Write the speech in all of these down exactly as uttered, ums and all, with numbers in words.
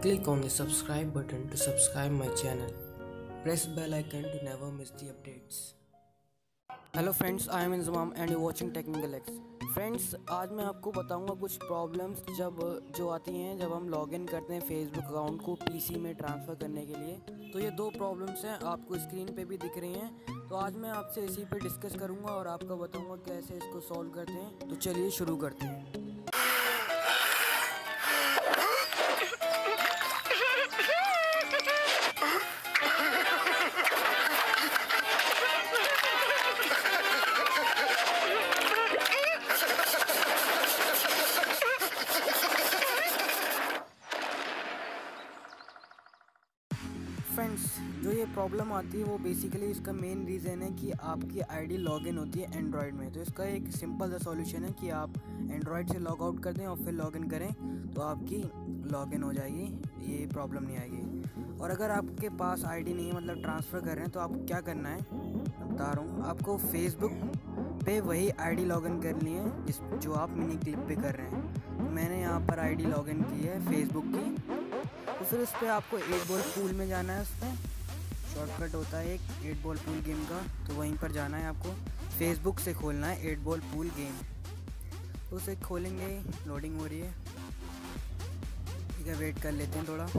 Click on the subscribe button to subscribe my channel. Press bell icon to never miss the updates. Hello friends, I am Inzamam and you watching technical X. Friends, आज मैं आपको बताऊंगा कुछ problems जब जो आती हैं जब हम लॉगिन करते हैं फेसबुक अकाउंट को पीसी में ट्रांसफ़र करने के लिए। तो ये दो प्रॉब्लम्स हैं, आपको स्क्रीन पे भी दिख रही हैं। तो आज मैं आपसे इसी पे डिस्कस करूंगा और आपको बताऊंगा कैसे इसको सॉल्व करते हैं। तो चलिए शुरू करते हैं। फ्रेंड्स, जो ये प्रॉब्लम आती है वो बेसिकली इसका मेन रीज़न है कि आपकी आईडी लॉगिन होती है एंड्रॉयड में। तो इसका एक सिंपल सा सॉल्यूशन है कि आप एंड्रॉयड से लॉग आउट कर दें और फिर लॉगिन करें तो आपकी लॉगिन हो जाएगी, ये प्रॉब्लम नहीं आएगी। और अगर आपके पास आईडी नहीं है, मतलब ट्रांसफ़र कर रहे हैं, तो आपको क्या करना है बता रहा हूँ। आपको फेसबुक पे वही आईडी लॉगिन करनी है जिस जो आप मिनी क्लिप पे कर रहे हैं। मैंने यहाँ पर आईडी लॉगिन की है फेसबुक की। तो फिर उस पर आपको एट बॉल पूल में जाना है। उस पर शॉर्टकट होता है एक एट बॉल पूल गेम का, तो वहीं पर जाना है आपको। फेसबुक से खोलना है एट बॉल पूल गेम। तो उसे खोलेंगे, लोडिंग हो रही है, ठीक है, वेट कर लेते हैं थोड़ा।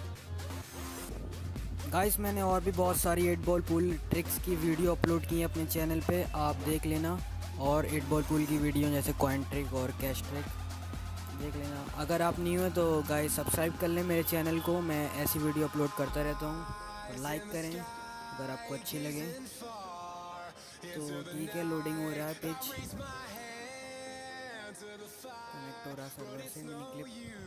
गाइस, मैंने और भी बहुत सारी एट बॉल पूल ट्रिक्स की वीडियो अपलोड की है अपने चैनल पे, आप देख लेना। और एट बॉल पूल की वीडियो जैसे कॉइन ट्रिक और कैश ट्रिक देख लेना। अगर आप न्यू हैं तो गाइस सब्सक्राइब कर लें मेरे चैनल को, मैं ऐसी वीडियो अपलोड करता रहता हूँ। तो लाइक करें अगर आपको अच्छी लगे तो। ठीक है, लोडिंग हो रहा है, पेज कनेक्ट हो रहा है सर्वर से। मिनी क्लिप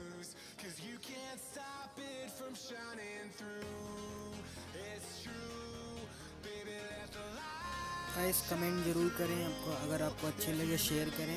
गाइस, कमेंट ज़रूर करें आपको, अगर आपको अच्छे लगे शेयर करें।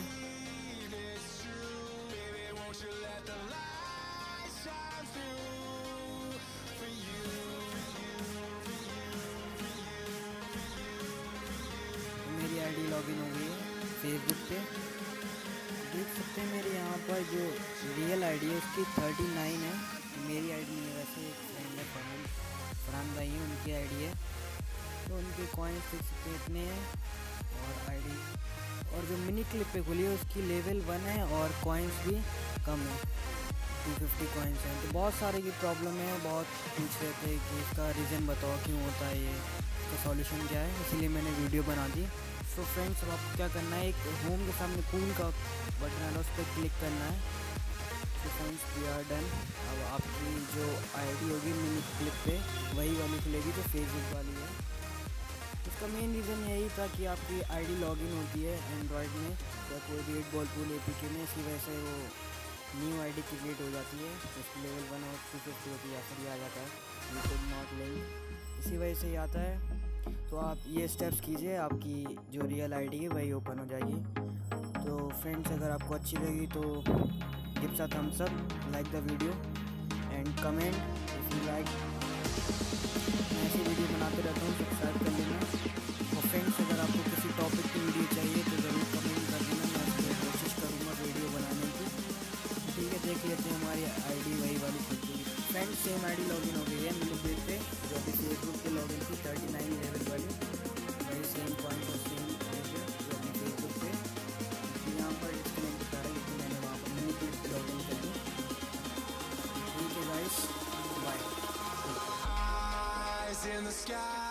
मेरी आईडी लॉगिन हो गई है फेसबुक पे, देख सकते हैं। मेरे यहाँ पर जो रियल आईडी है उसकी थर्टी नाइन है। मेरी आईडी नहीं है, वैसे एक फ्रेंड है फरहान फरहान भाई है, उनकी आईडी है। तो उनके कॉइन्स देख सकते हैं इतने हैं। और आईडी और जो मिनी क्लिप पे खुली है उसकी लेवल वन है और कॉइन्स भी कम है, टू फिफ्टी कॉइन्स हैं। तो बहुत सारे की प्रॉब्लम है, बहुत पूछ रहे थे कि इसका रीज़न बताओ क्यों होता है, ये इसका सॉल्यूशन क्या है, इसीलिए मैंने वीडियो बना दी। तो फ्रेंड्स, अब आपको क्या करना है, एक होम के सामने पूल का बटन है, उस पर क्लिक करना है। तो फ्रेंड्स, वी आर डन। अब आपकी जो आईडी होगी मिनी क्लिप पे वही वाली खुलेगी जो फेसबुक वाली है। इसका मेन रीज़न यही था कि आपकी आईडी लॉगिन होती है एंड्रॉयड में या कोई भी एट बॉल पूल एपीके में, इसी वजह से वो न्यू आईडी क्रिएट हो जाती है। तो उसकी लेवल वन और टू फिफ्टी होती है या फिर ये आ जाता है यूट्यूब नॉट लिंक, इसी वजह से ये आता है। तो आप ये स्टेप्स कीजिए, आपकी जो रियल आईडी है वही ओपन हो जाएगी। तो फ्रेंड्स, अगर आपको अच्छी लगी तो give a thumbs up, like the video and comment if you like. मैं ऐसी वीडियो बनाते रहता हूँ, सब्सक्राइब कर लेना। और फ्रेंड्स, अगर आपको किसी टॉपिक की वीडियो चाहिए तो ज़रूर कमेंट कर देना, मैं उसकी कोशिश करूँगा वीडियो बनाने की। ठीक है, देख लेते हैं हमारी आईडी वही वाली खुलती है। फ्रेंड्स, सेम आईडी लॉगिन हो गई है मिनी क्लिप पे, जो अभी फेसबुक पे लॉगिन थी थर्टी नाइन लेवल वाली, वही सेम पॉइंट और सेम जो अभी फेसबुक पे यहाँ पर डिस्कनेक्ट बता रहा है, लेकिन मैंने वहाँ पर मिनी क्लिप पे लॉगिन कर दी। ठीक है गाइस, बाय।